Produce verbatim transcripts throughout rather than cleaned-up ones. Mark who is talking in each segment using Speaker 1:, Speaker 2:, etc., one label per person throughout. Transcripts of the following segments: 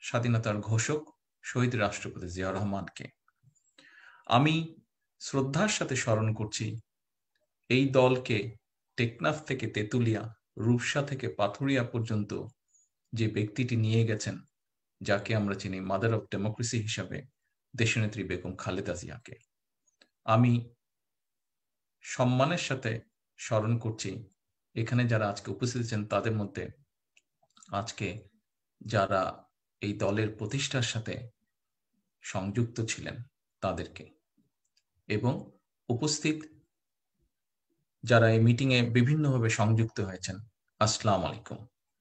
Speaker 1: স্বাধীনতার ঘোষক শহীদ রাষ্ট্রপতি জিয়াউর রহমানকে আমি শ্রদ্ধার সাথে স্মরণ করছি। এই দলকে টেকনাফ থেকে তেতুলিয়া, রূপসা থেকে পাথুরিয়া পর্যন্ত যে ব্যক্তিটি নিয়ে গেছেন, যাকে আমরা চিনি মাদার অফ ডেমোক্রেসি হিসাবে, দেশনেত্রী বেগম খালেদা জিয়াকে আমি সম্মানের সাথে স্মরণ করছি। এখানে যারা আজকে উপস্থিত আছেন তাদের মধ্যে আজকে যারা এই দলের প্রতিষ্ঠার সাথে সংযুক্ত ছিলেন তাদেরকে, এবং উপস্থিত যারা এই মিটিংয়ে বিভিন্নভাবে সংযুক্ত হয়েছেন, আসসালামু আলাইকুম।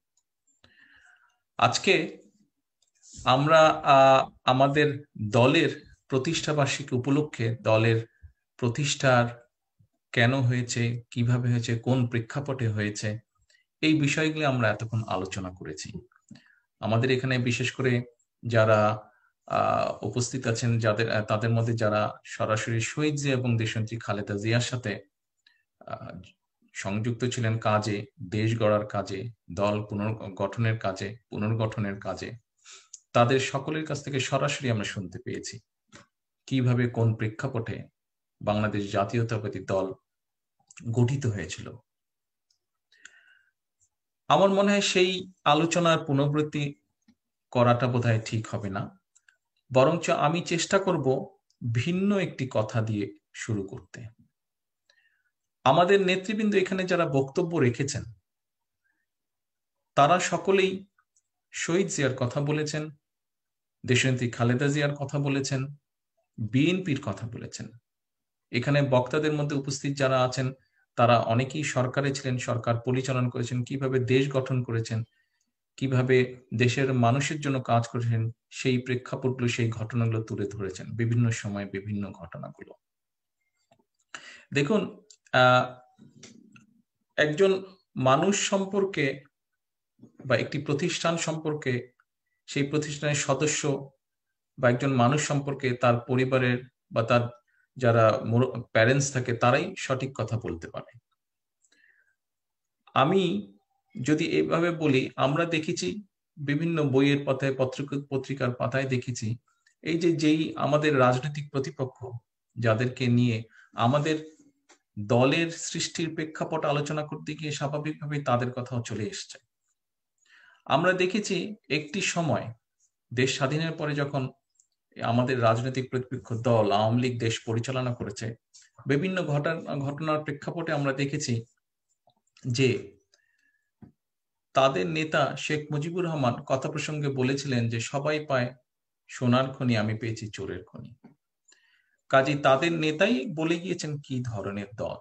Speaker 1: আজকে আমরা আমাদের দলের প্রতিষ্ঠা বার্ষিকী উপলক্ষে দলের প্রতিষ্ঠার কেন হয়েছে, কিভাবে হয়েছে, কোন প্রেক্ষাপটে হয়েছে, এই বিষয়গুলো আমরা এতক্ষণ আলোচনা করেছি। আমাদের এখানে বিশেষ করে যারা আহ উপস্থিত আছেন, যাদের তাদের মধ্যে যারা সরাসরি শহীদ জিয়া এবং দেশনেত্রী খালেদা জিয়ার সাথে সংযুক্ত ছিলেন কাজে, দেশ গড়ার কাজে, দল পুনর্গঠনের কাজে, পুনর্গঠনের কাজে, তাদের সকলের কাছ থেকে সরাসরি আমরা শুনতে পেয়েছি কিভাবে কোন প্রেক্ষাপটে বাংলাদেশ জাতীয়তাবাদী দল গঠিত হয়েছিল। আমার মনে হয় সেই আলোচনার পুনরাবৃত্তি করাটা বোধহয় ঠিক হবে না, বরঞ্চ আমি চেষ্টা করব ভিন্ন একটি কথা দিয়ে শুরু করতে। আমাদের নেতৃবৃন্দ এখানে যারা বক্তব্য রেখেছেন তারা সকলেই শহীদ জিয়ার কথা বলেছেন, দেশনেত্রী খালেদা জিয়ার কথা বলেছেন, বিএনপির কথা বলেছেন। এখানে বক্তাদের মধ্যে উপস্থিত যারা আছেন তারা অনেকেই সরকারে ছিলেন, সরকার পরিচালনা করেছেন, কিভাবে দেশ গঠন করেছেন, কিভাবে দেশের মানুষের জন্য কাজ করেছেন, সেই প্রেক্ষাপটগুলো, সেই ঘটনাগুলো তুলে ধরেছেন, বিভিন্ন সময় বিভিন্ন ঘটনাগুলো। দেখুন, আহ একজন মানুষ সম্পর্কে বা একটি প্রতিষ্ঠান সম্পর্কে, সেই প্রতিষ্ঠানের সদস্য বা একজন মানুষ সম্পর্কে তার পরিবারের বা তার যারা প্যারেন্টস থাকে তারাই সঠিক কথা বলতে পারে। আমি যদি এইভাবে বলি, আমরা দেখেছি বিভিন্ন বইয়ের পাতায়, পত্রিকার পাতায় দেখেছি এই যে যেই আমাদের রাজনৈতিক প্রতিপক্ষ যাদেরকে নিয়ে আমাদের দলের সৃষ্টির প্রেক্ষাপট আলোচনা করতে গিয়ে স্বাভাবিকভাবে তাদের কথাও চলে এসছে। আমরা দেখেছি একটি সময় দেশ স্বাধীনের পরে যখন আমাদের রাজনৈতিক প্রতিপক্ষ দল আওয়ামী লীগ দেশ পরিচালনা করেছে, বিভিন্ন ঘটনা ঘটনার প্রেক্ষাপটে আমরা দেখেছি যে তাদের নেতা শেখ মুজিবুর রহমান কথা প্রসঙ্গে বলেছিলেন যে সবাই পায় সোনার খনি, আমি পেয়েছি চোরের খনি। কাজী তাদের নেতাই বলে গিয়েছেন কি ধরনের দল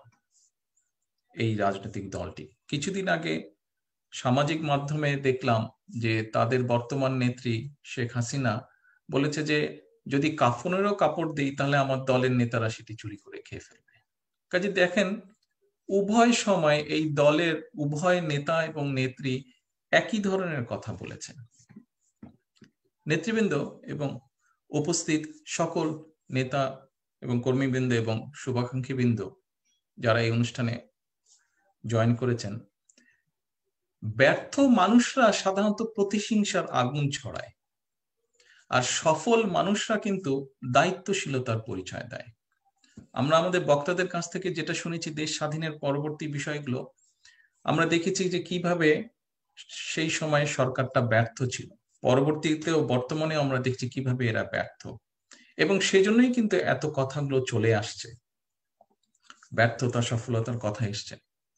Speaker 1: এই রাজনৈতিক দলটি। কিছুদিন আগে সামাজিক মাধ্যমে দেখলাম যে তাদের বর্তমান নেত্রী শেখ হাসিনা বলেছে যে যদি কাফনেরও কাপড় দেই তাহলে আমার দলের নেতারা সেটি চুরি করে খেয়ে ফেলবে। কাজে দেখেন, উভয় সময় এই দলের উভয় নেতা এবং নেত্রী একই ধরনের কথা বলেছেন। নেতৃবৃন্দ এবং উপস্থিত সকল নেতা এবং কর্মীবৃন্দ এবং শুভাকাঙ্ক্ষীবৃন্দ যারা এই অনুষ্ঠানে জয়েন করেছেন, ব্যর্থ মানুষরা সাধারণত প্রতিহিংসার আগুন ছড়ায়, আর সফল মানুষরা কিন্তু দায়িত্বশীলতার পরিচয় দেয়। আমরা আমাদের বক্তাদের কাছ থেকে যেটা শুনেছি দেশ স্বাধীনের পরবর্তী বিষয়গুলো, আমরা দেখেছি যে কিভাবে সেই সময় সরকারটা ব্যর্থ ছিল, পরবর্তীতেও বর্তমানে আমরা দেখছি কিভাবে এরা ব্যর্থ, এবং সেজন্যই কিন্তু এত কথাগুলো চলে আসছে, ব্যর্থতা সফলতার কথা এসছে।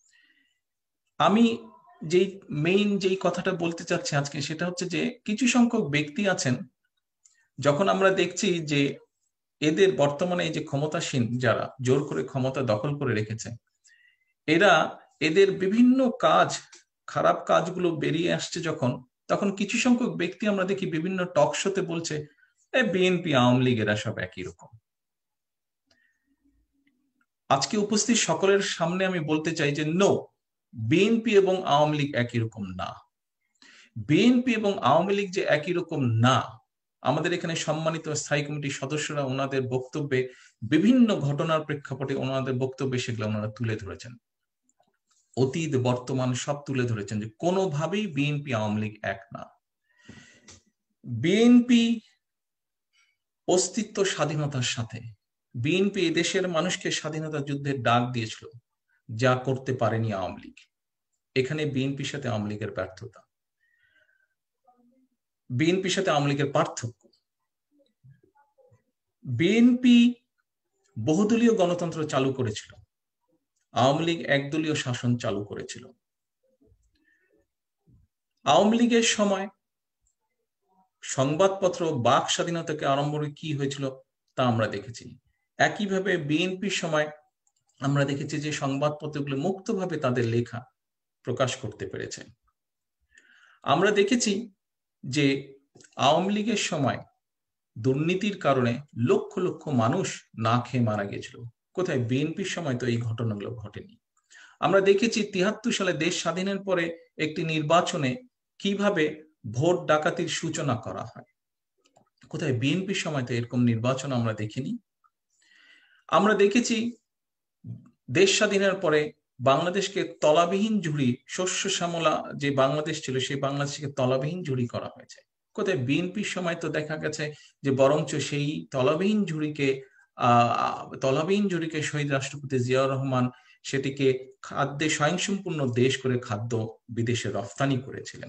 Speaker 1: আমি যেই মেইন যেই কথাটা বলতে চাচ্ছি আজকে সেটা হচ্ছে যে কিছু সংখ্যক ব্যক্তি আছেন, যখন আমরা দেখছি যে এদের বর্তমানে এই যে ক্ষমতাসীন যারা জোর করে ক্ষমতা দখল করে রেখেছে, এরা এদের বিভিন্ন কাজ, খারাপ কাজগুলো বেরিয়ে আসছে যখন, তখন কিছু সংখ্যক ব্যক্তি আমরা দেখি বিভিন্ন টক শোতে বলছে বিএনপি আওয়ামী লীগ এরা সব একই রকম। আজকে উপস্থিত সকলের সামনে আমি বলতে চাই যে নো, বিএনপি এবং আওয়ামী লীগ একই রকম না। বিএনপি এবং আওয়ামী লীগ যে একই রকম না, আমাদের এখানে সম্মানিত স্থায়ী কমিটির সদস্যরা ওনাদের বক্তব্যে বিভিন্ন ঘটনার প্রেক্ষাপটে ওনাদের বক্তব্যে সেগুলো ওনারা তুলে ধরেছেন, অতীত বর্তমান সব তুলে ধরেছেন যে কোনোভাবেই বিএনপি আওয়ামী লীগ এক না। বিএনপি অস্তিত্ব স্বাধীনতার সাথে, বিএনপি দেশের মানুষকে স্বাধীনতা যুদ্ধের ডাক দিয়েছিল, যা করতে পারেনি আওয়ামী লীগ। এখানে বিএনপির সাথে আওয়ামী লীগের ব্যর্থতা, বিএনপির সাথে আওয়ামী লীগের পার্থক্য। বিএনপি বহুদলীয় গণতন্ত্র চালু করেছিল, আওয়ামী লীগ একদলীয় শাসন চালু করেছিল। আওয়ামী লীগের সময় সংবাদপত্র বাক স্বাধীনতাকে আরম্ভ করে কি হয়েছিল তা আমরা দেখেছি। একইভাবে বিএনপির সময় আমরা দেখেছি যে সংবাদপত্রগুলো মুক্তভাবে তাদের লেখা প্রকাশ করতে পেরেছে। আমরা দেখেছি যে আওয়ামী লীগের সময় দুর্নীতির কারণে লক্ষ লক্ষ মানুষ না খেয়ে মারা গেছিল। কোথায়? বিএনপির সময় তো এই ঘটনাগুলো ঘটেনি। আমরা দেখেছি তিয়াত্তর সালে দেশ স্বাধীনের পরে একটি নির্বাচনে কিভাবে ভোট ডাকাতির সূচনা করা হয়। কোথায়? বিএনপির সময় তো এরকম নির্বাচন আমরা দেখিনি। আমরা দেখেছি দেশ স্বাধীনের পরে বাংলাদেশকে তলাবিহীন ঝুড়ি, শস্য শ্যামলা যে বাংলাদেশ ছিল সেই বাংলাদেশকে তলাবিহীন ঝুড়ি করা হয়েছে। কোথায়? বিএনপির সময় তো দেখা গেছে যে বরঞ্চ সেই তলাবিহীন ঝুড়িকে আহ তলাবিহীন ঝুড়িকে শহীদ রাষ্ট্রপতি জিয়াউর রহমান সেটিকে খাদ্যে স্বয়ংসম্পূর্ণ দেশ করে খাদ্য বিদেশে রফতানি করেছিলেন।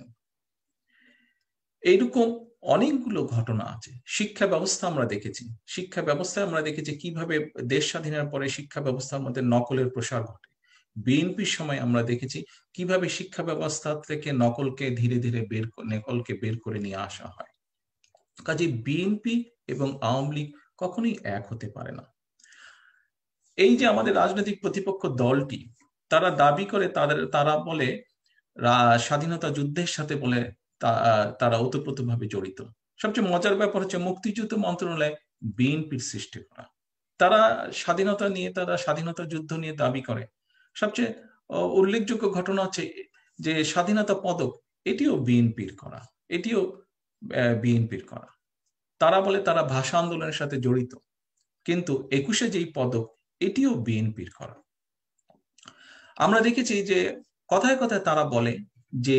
Speaker 1: এইরকম অনেকগুলো ঘটনা আছে। শিক্ষা ব্যবস্থা আমরা দেখেছি, শিক্ষা ব্যবস্থায় আমরা দেখেছি কিভাবে দেশ স্বাধীনের পরে শিক্ষা ব্যবস্থার মধ্যে নকলের প্রসার ঘটে। বিএনপির সময় আমরা দেখেছি কিভাবে শিক্ষা ব্যবস্থা থেকে নকলকে ধীরে ধীরে বের নকলকে বের করে নিয়ে আসা হয়। কাজে বিএনপি এবং আওয়ামী লীগ কখনোই এক হতে পারে না। এই যে আমাদের রাজনৈতিক প্রতিপক্ষ দলটি, তারা দাবি করে তাদের তারা বলে স্বাধীনতা যুদ্ধের সাথে বলে তারা ওতপ্রোতভাবে জড়িত। সবচেয়ে মজার ব্যাপার হচ্ছে মুক্তিযুদ্ধ মন্ত্রণালয় বিএনপির সৃষ্টি করা। তারা স্বাধীনতা নিয়ে তারা স্বাধীনতা যুদ্ধ নিয়ে দাবি করে। সবচেয়ে উল্লেখযোগ্য ঘটনা হচ্ছে যে স্বাধীনতা পদক, এটিও বিএনপির করা, এটিও বিএনপির করা। তারা বলে তারা ভাষা আন্দোলনের সাথে জড়িত, কিন্তু একুশে যেই পদক এটিও বিএনপির করা। আমরা দেখেছি যে কথায় কথায় তারা বলে যে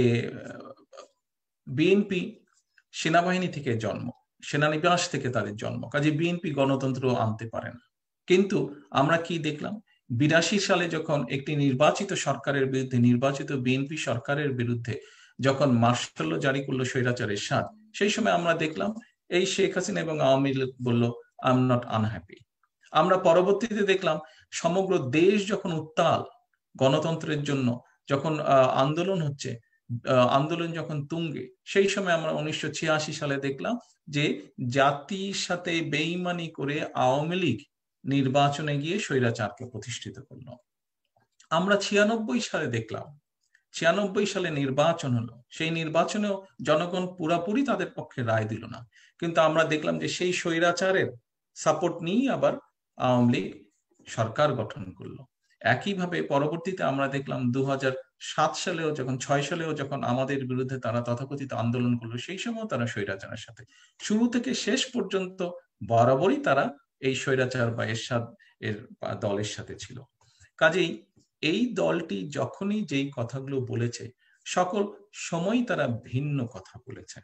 Speaker 1: বিএনপি সেনাবাহিনী থেকে জন্ম, সেনানিবাস থেকে তাদের জন্ম, কাজে বিএনপি গণতন্ত্র আনতে পারে না। কিন্তু আমরা কি দেখলাম? বিরাশি সালে যখন একটি নির্বাচিত সরকারের বিরুদ্ধে, নির্বাচিত বিএনপি সরকারের বিরুদ্ধে যখন মার্শাল ল জারি করলো স্বৈরাচারের সাথ, সেই সময় আমরা দেখলাম এই শেখ হাসিনা এবং আওয়ামী লীগ বলল আই এম নট আনহ্যাপি। আমরা পরবর্তীতে দেখলাম সমগ্র দেশ যখন উত্তাল, গণতন্ত্রের জন্য যখন আন্দোলন হচ্ছে, আন্দোলন যখন তুঙ্গে, সেই সময় আমরা উনিশশো ছিয়াশি সালে দেখলাম যে জাতির সাথে বেইমানি করে আওয়ামী লীগ নির্বাচনে গিয়ে স্বৈরাচারকে প্রতিষ্ঠিত করলো। আমরা ছিয়ানব্বই সালে দেখলাম, ছিয়ানব্বই সালে নির্বাচন হলো, সেই নির্বাচনেও জনগণ পুরাপুরি তাদের পক্ষে রায় দিল না, কিন্তু আমরা দেখলাম যে সেই স্বৈরাচারের সাপোর্ট নিয়ে আবার আওয়ামী লীগ সরকার গঠন করলো। একইভাবে পরবর্তীতে আমরা দেখলাম দু হাজার সাত সালেও যখন ছয় সালেও যখন আমাদের বিরুদ্ধে তারা তথাকথিত আন্দোলন করলো, সেই সময় তারা স্বৈরাচারের সাথে শুরু থেকে শেষ পর্যন্ত বরাবরই তারা এই স্বৈরাচার বা এরশাদ এর দলের সাথে ছিল। কাজেই এই দলটি যখনই যেই কথাগুলো বলেছে, সকল সময় তারা ভিন্ন কথা বলেছে।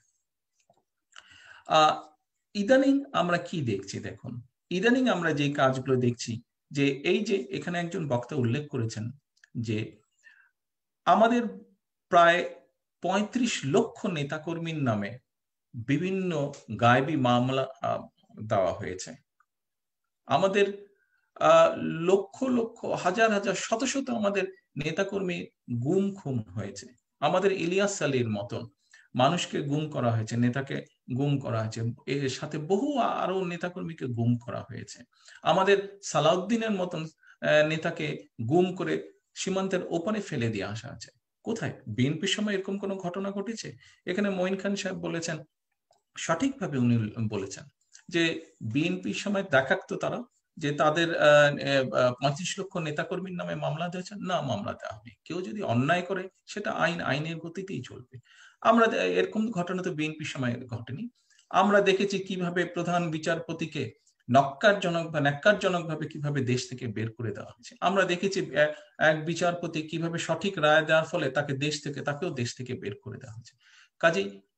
Speaker 1: আহ ইদানিং আমরা কি দেখছি দেখুন, ইদানিং আমরা যে কাজগুলো দেখছি যে এই যে এখানে একজন বক্তা উল্লেখ করেছেন যে আমাদের প্রায় পঁয়ত্রিশ লক্ষ নেতাকর্মীর নামে বিভিন্ন গায়েবী মামলা দেওয়া হয়েছে। আমাদের আহ লক্ষ লক্ষ হাজার হাজার শত শত আমাদের নেতাকর্মী গুম খুন হয়েছে। আমাদের ইলিয়াস আলীর মতন মানুষকে গুম করা হয়েছে, নেতাকে গুম করা হয়েছে, এর সাথে বহু আরো নেতাকর্মীকে গুম করা হয়েছে। আমাদের সালাউদ্দিনের মতন নেতাকে গুম করে সীমান্তের ওপারে ফেলে দিয়ে আসা আছে। কোথায়? বিএনপির সময় এরকম কোনো ঘটনা ঘটেছে? এখানে মঈন খান সাহেব বলেছেন, সঠিকভাবে উনি বলেছেন যে বিএনপির সময় দেখাতো তারা যে তাদের পঁয়ত্রিশ লক্ষ নেতাকর্মীর নামে মামলা দিয়েছে না, মামলা দেওয়া হয়নি। কেউ যদি অন্যায় করে সেটা আইন আইনের গতিতেই চলবে। আমরা এরকম ঘটনা তো বিএনপির সময় ঘটেনি। আমরা দেখেছি কিভাবে প্রধান বিচারপতিকে নক্কারজনক বা ন্যাক্কারজনক ভাবে কিভাবে দেশ থেকে বের করে দেওয়া হয়েছে। আমরা দেখেছি এক বিচারপতি কিভাবে সঠিক রায় দেওয়ার ফলে তাকে দেশ থেকে তাকেও দেশ থেকে বের করে দেওয়া হয়েছে। কাজেই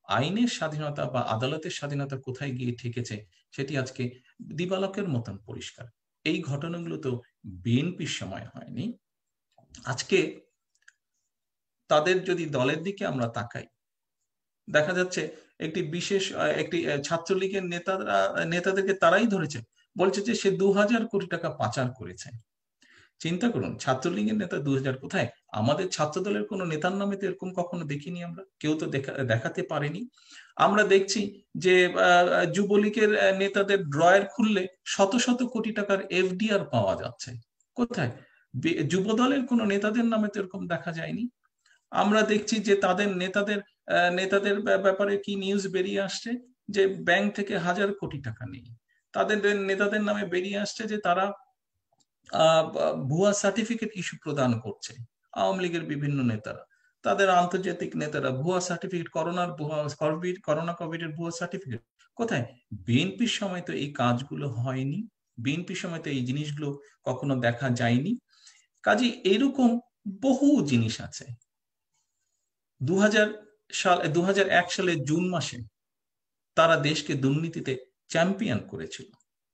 Speaker 1: আইনের স্বাধীনতা বা আদালতের স্বাধীনতা কোথায় গিয়ে ঠেকেছে সেটি আজকে দিবালোকের মতন পরিষ্কার। এই ঘটনাগুলো তো বিএনপির সময় হয়নি। আজকে তাদের যদি দলের দিকে আমরা তাকাই, দেখা যাচ্ছে একটি বিশেষ একটি ছাত্রলীগের নেতারা নেতাদেরকে তারাই ধরেছে, বলছে যে সে দু হাজার কোটি টাকা পাচার করেছে। চিন্তা করুন, ছাত্রলীগের নেতা দু হাজার কোথায়? আমাদের ছাত্র দলের কোনো নেতার নামে তো এরকম কখনো দেখিনি আমরা, কেউ তো দেখা দেখাতে পারেনি। আমরা দেখছি যে যুবলীগের নেতাদের ড্রয়ার খুললে শত শত কোটি টাকার এফডিআর পাওয়া যাচ্ছে। কোথায়? যুব দলের কোনো নেতাদের নামে তো এরকম দেখা যায়নি। আমরা দেখছি যে তাদের নেতাদের নেতাদের ব্যাপারে কি নিউজ বেরিয়ে আসছে যে ব্যাংক থেকে হাজার কোটি টাকা নেই। তাদের নেতাদের নামে বেরিয়ে আসছে যে তারা ভুয়া সার্টিফিকেট ইস্যু প্রদান করছে। আওয়ামী লীগের বিভিন্ন নেতারা, তাদের আন্তর্জাতিক নেতারা ভুয়া সার্টিফিকেট, করোনার ভুয়া কোভিড করোনা কোভিডের ভুয়া সার্টিফিকেট। কোথায়? বিএনপির সময় তো এই কাজগুলো হয়নি, বিএনপির সময় তো এই জিনিসগুলো কখনো দেখা যায়নি। কাজে এইরকম বহু জিনিস আছে। দু হাজার সাল দু হাজার এক সালের জুন মাসে তারা দেশকে দুর্নীতিতে চ্যাম্পিয়ন করেছিল।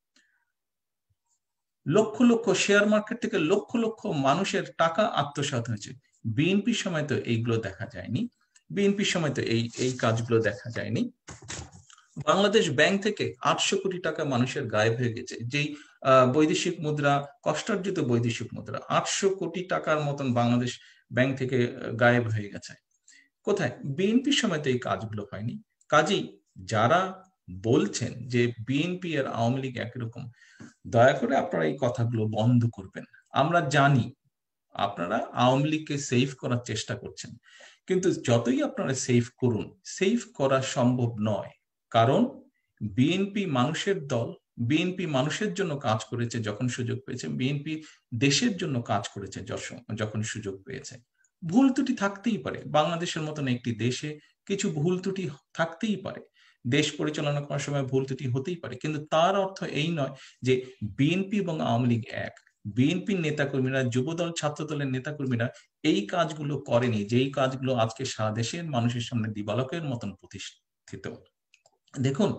Speaker 1: লক্ষ লক্ষ শেয়ার মার্কেট থেকে লক্ষ লক্ষ মানুষের টাকা আত্মসাৎ হয়েছে। বিএনপির সময় তো এইগুলো দেখা যায়নি, বিএনপির সময় তো এই এই কাজগুলো দেখা যায়নি। বাংলাদেশ ব্যাংক থেকে আটশো কোটি টাকা মানুষের গায়েব হয়ে গেছে, যেই বৈদেশিক মুদ্রা, কষ্টার্জিত বৈদেশিক মুদ্রা আটশো কোটি টাকার মতন বাংলাদেশ ব্যাংক থেকে গায়েব হয়ে গেছে। কোথায়? বিএনপির সময় তো এই কাজগুলো হয়নি। কাজেই যারা বলছেন যে বিএনপি আর আওয়ামী লীগ একই রকম, দয়া করে আপনারা এই কথাগুলো বন্ধ করবেন। আমরা জানি আপনারা আওয়ামী লীগকে সেভ করার চেষ্টা করছেন, কিন্তু যতই আপনারা সেভ করুন, সেভ করা সম্ভব নয়। কারণ বিএনপি মানুষের দল, বিএনপি মানুষের জন্য কাজ করেছে যখন সুযোগ পেয়েছে, বিএনপি দেশের জন্য কাজ করেছে যখন সুযোগ পেয়েছে। ভুল ত্রুটি থাকতেই পারে, বাংলাদেশের মতন একটি দেশে কিছু ভুল ত্রুটি থাকতেই পারে, দেশ পরিচালনা করার সময় ভুল ত্রুটি হতেই পারে, কিন্তু তার অর্থ এই নয় যে বিএনপি এবং আওয়ামী লীগ এক। বিএনপির নেতাকর্মীরা, যুবদল, ছাত্র দলের নেতাকর্মীরা এই কাজগুলো করেনি, যেই কাজগুলো আজকে সারা দেশের মানুষের সামনে দিবালোকের মতন প্রতিষ্ঠিত। দেখুন,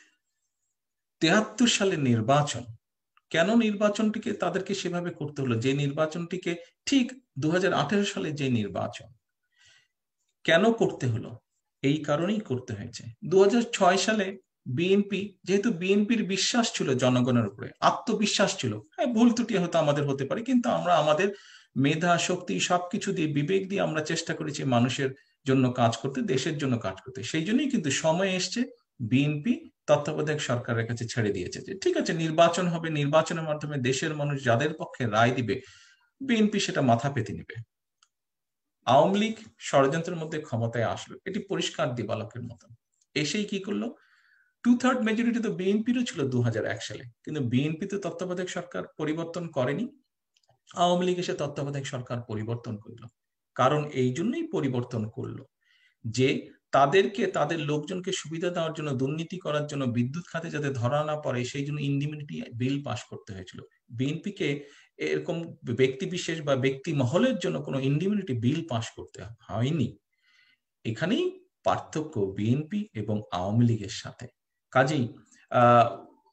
Speaker 1: তেহাত্তর সালের নির্বাচন, কেন নির্বাচনটিকে তাদেরকে সেভাবে করতে হলো? যে নির্বাচনটিকে ঠিক দু হাজার আঠেরো সালে যে নির্বাচন কেন করতে হলো? এই কারণেই করতে হয়েছে। দু হাজার ছয় সালে বিএনপি, যেহেতু বিএনপির বিশ্বাস ছিল জনগণের উপরে, আত্মবিশ্বাস ছিল, হ্যাঁ ভুল ত্রুটি হয়তো আমাদের হতে পারে, কিন্তু আমরা আমাদের মেধা, শক্তি সবকিছু দিয়ে, বিবেক দিয়ে আমরা চেষ্টা করেছি মানুষের জন্য কাজ করতে, দেশের জন্য কাজ করতে। সেই জন্যই কিন্তু সময় এসছে বিএনপি তত্ত্বাবধায়ক সরকারের কাছে ছেড়ে দিয়েছে যে ঠিক আছে নির্বাচন হবে, নির্বাচনের মাধ্যমে দেশের মানুষ যাদের পক্ষে রায় দিবে বিএনপি সেটা মাথা পেতে নেবে। আওয়ামী লীগ ষড়যন্ত্রের মধ্যে ক্ষমতায় আসলো, এটি পরিষ্কার দিবালোকের মতন। এসেই কি করলো? টু থার্ড মেজরিটি তো বিএনপিরও ছিল দু হাজার এক সালে, কিন্তু বিএনপি তো তত্ত্বাবধায়ক সরকার পরিবর্তন করেনি, আওয়ামী লীগ এসে তত্ত্বাবধায়ক সরকার পরিবর্তন করলো। কারণ এই জন্যই পরিবর্তন করলো যে তাদেরকে, তাদের লোকজনকে সুবিধা দেওয়ার জন্য, দুর্নীতি করার জন্য, বিদ্যুৎ খাতে যাতে ধরা না পড়ে সেই জন্য ইন্ডিমিনিটি বিল পাস করতে হয়েছিল। বিএনপিকে এরকম ব্যক্তি বিশেষ বা ব্যক্তি মহলের জন্য কোনো ইন্ডিমিনিটি বিল পাস করতে হয়নি। এখানেই পার্থক্য বিএনপি এবং আওয়ামী লীগের সাথে। কাজেই আহ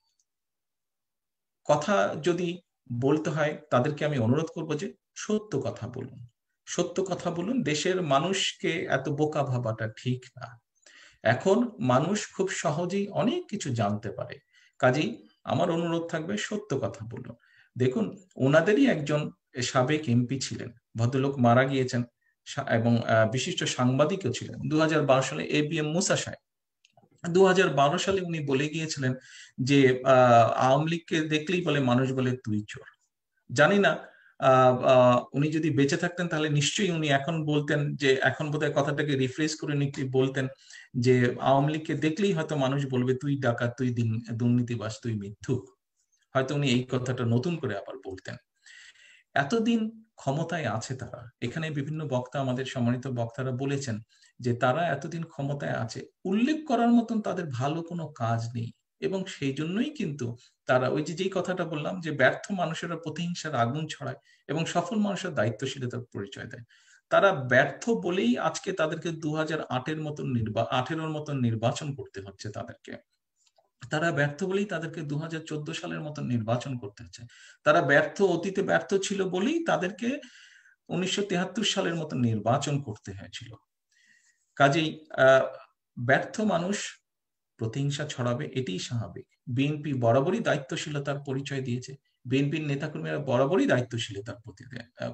Speaker 1: কথা যদি বলতে হয় তাদেরকে আমি অনুরোধ করব যে সত্য কথা বলুন, সত্য কথা বলুন। দেশের মানুষকে এত বোকা ভাবাটা ঠিক না। এখন মানুষ খুব সহজেই অনেক কিছু জানতে পারে, কাজেই আমার অনুরোধ থাকবে সত্য কথা বলুন। দেখুন, ওনাদেরই একজন সাবেক এমপি ছিলেন, ভদ্রলোক মারা গিয়েছেন এবং বিশিষ্ট সাংবাদিকও ছিলেন দু হাজার বারো সালে, এ বি এম মুসা সাহেব। দু হাজার বারো সালে উনি বলে গিয়েছিলেন যে আহ আওয়ামী লীগকে দেখলেই বলে মানুষ বলে তুই চোর। জানি না আহ উনি যদি বেঁচে থাকতেন তাহলে নিশ্চয়ই উনি এখন বলতেন যে, এখন বোধহয় কথাটাকে রিফ্রেশ করে নিতে বলতেন যে আওয়ামী লীগকে দেখলেই হয়তো মানুষ বলবে তুই ডাকাত, তুই দুর্নীতিবাজ, তুই মিথ্যুক। হয়তো উনি এই কথাটা নতুন করে আবার বলতেন। এতদিন ক্ষমতায় আছে তারা, এখানে বিভিন্ন বক্তা, আমাদের সম্মানিত বক্তারা বলেছেন যে তারা এতদিন ক্ষমতায় আছে, উল্লেখ করার মতন তাদের ভালো কোনো কাজ নেই, এবং সেই জন্যই কিন্তু তারা ওই যে যেই কথাটা বললাম যে ব্যর্থ মানুষেরা প্রতিহিংসার আগুন ছড়ায় এবং সফল মানুষের দায়িত্বশীলতার পরিচয় দেয়। তারা ব্যর্থ বলেই আজকে তাদেরকে দু হাজার আটের মতন নির্বা আঠেরোর মতন নির্বাচন করতে হচ্ছে তাদেরকে। তারা ব্যর্থ বলেই তাদেরকে দু হাজার চোদ্দ সালের মতন নির্বাচন করতে হচ্ছে। তারা ব্যর্থ, অতীতে ব্যর্থ ছিল বলেই তাদেরকে উনিশশো তেহাত্তর সালের মতন নির্বাচন করতে হয়েছিল। কাজেই আহ ব্যর্থ মানুষ প্রতিহিংসা ছড়াবে, এটাই স্বাভাবিক। বিএনপি বরাবরই দায়িত্বশীলতার পরিচয় দিয়েছে, বিএনপির নেতাকর্মীরা বরাবরই দায়িত্বশীলতার প্রতি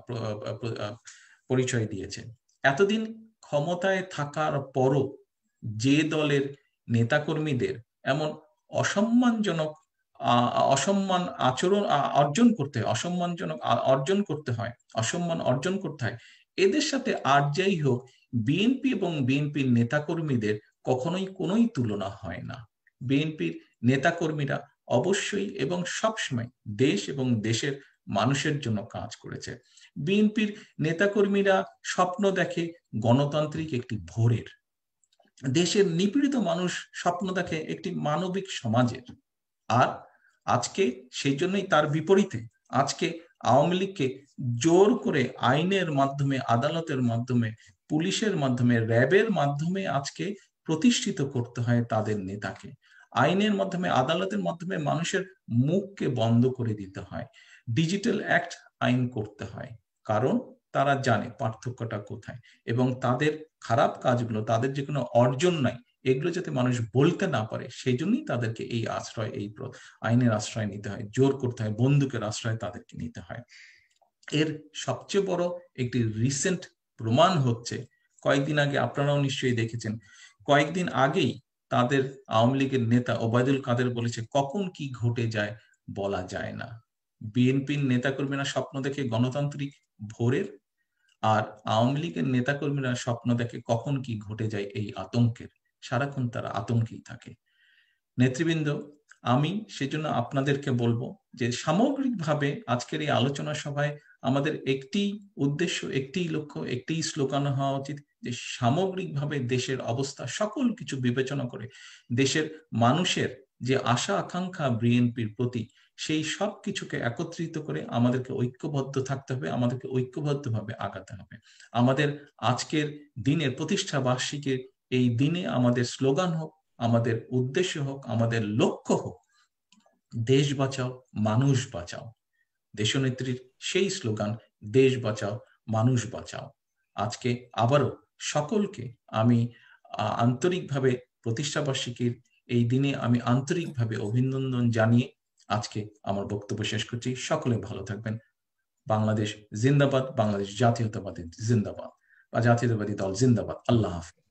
Speaker 1: পরিচয় দিয়েছে। এতদিন ক্ষমতায় থাকার পরও যে দলের নেতাকর্মীদের এমন অসম্মানজনক অসম্মান আচরণ অর্জন করতে হয় অসম্মানজনক অর্জন করতে হয় অসম্মান অর্জন করতে হয় এদের সাথে আর যাই হোক, বিএনপি এবং বিএনপির নেতাকর্মীদের কখনোই কোনোই তুলনা হয় না। বিএনপির নেতাকর্মীরা অবশ্যই এবং সবসময় দেশ এবং দেশের মানুষের জন্য কাজ করেছে। বিএনপির নেতাকর্মীরা স্বপ্ন দেখে গণতান্ত্রিক একটি ভোরের, দেশের নিপীড়িত মানুষ স্বপ্ন দেখে একটি মানবিক সমাজের। আর আজকে সেই জন্যই তার বিপরীতে আজকে আওয়ামী লীগকে জোর করে আইনের মাধ্যমে, আদালতের মাধ্যমে, পুলিশের মাধ্যমে, র্যাবের মাধ্যমে আজকে প্রতিষ্ঠিত করতে হয় তাদের নেতাকে। আইনের মাধ্যমে, আদালতের মাধ্যমে মানুষের মুখকে বন্ধ করে দিতে হয়। ডিজিটাল অ্যাক্ট আইন করতে হয়, কারণ তারা জানে পার্থক্যটা কোথায় এবং তাদের খারাপ কাজগুলো, তাদের যে কোনো অর্জন নাই, এগুলো যাতে মানুষ বলতে না পারে, সেই জন্যই তাদেরকে এই আশ্রয়, এই আইনের আশ্রয় নিতে হয়, জোর করতে হয়, বন্দুকের আশ্রয় তাদেরকে নিতে হয়। এর সবচেয়ে বড় একটি রিসেন্ট প্রমাণ হচ্ছে, কয়েকদিন আগে আপনারাও নিশ্চয়ই দেখেছেন, কয়েকদিন আগেই তাদের আওয়ামী লীগের নেতা ওবায়দুল কাদের বলেছে, কখন কি ঘটে যায় বলা যায় না। বিএনপির নেতাকর্মীরা স্বপ্ন দেখে গণতান্ত্রিক ভোরের, আর আওয়ামী লীগের নেতাকর্মীরা স্বপ্ন দেখে কখন কি ঘটে যায় এই আতঙ্কের। সারাক্ষণ তারা আতঙ্কেই থাকে। নেতৃবৃন্দ, আমি সেজন্য আপনাদেরকে বলবো যে সামগ্রিকভাবে আজকের এই আলোচনা সভায় আমাদের একটি উদ্দেশ্য, একটি লক্ষ্য, একটি স্লোগান হওয়া উচিত যে সামগ্রিকভাবে দেশের অবস্থা সকল কিছু বিবেচনা করে দেশের মানুষের যে আশা আকাঙ্ক্ষা বিএনপির প্রতি, সেই সব কিছুকে একত্রিত করে আমাদেরকে ঐক্যবদ্ধ থাকতে হবে, আমাদেরকে ঐক্যবদ্ধভাবে আগাতে হবে। আমাদের আজকের দিনের প্রতিষ্ঠা বার্ষিকীর এই দিনে আমাদের স্লোগান হোক, আমাদের উদ্দেশ্য হোক, আমাদের লক্ষ্য হোক, দেশ বাঁচাও মানুষ বাঁচাও। দেশনেত্রীর সেই স্লোগান, দেশ বাঁচাও মানুষ বাঁচাও। আজকে আবারও সকলকে আমি আন্তরিকভাবে প্রতিষ্ঠা বার্ষিকীর এই দিনে আমি আন্তরিকভাবে অভিনন্দন জানিয়ে আজকে আমার বক্তব্য শেষ করছি। সকলে ভালো থাকবেন। বাংলাদেশ জিন্দাবাদ, বাংলাদেশ জাতীয়তাবাদী জিন্দাবাদ বা জাতীয়তাবাদী দল জিন্দাবাদ। আল্লাহ হাফেজ।